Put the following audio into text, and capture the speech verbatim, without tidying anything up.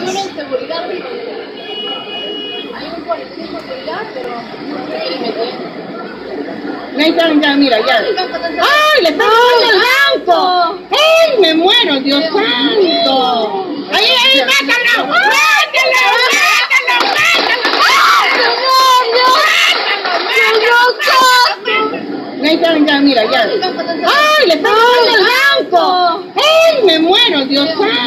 una inseguridad. Hay un policía de seguridad, pero no sé si me tiene. Nathan, ya, mira, ya. ¡Ay, le está robando el banco! ¡Ay, me muero, Dios santo! ¡Ay, ay, mátalo! ¡Mátalo, mátalo, mátalo! Nathan, ya, mira, ya. ¡Ay, le está robando el banco! ¡Ay, me muero, Dios santo!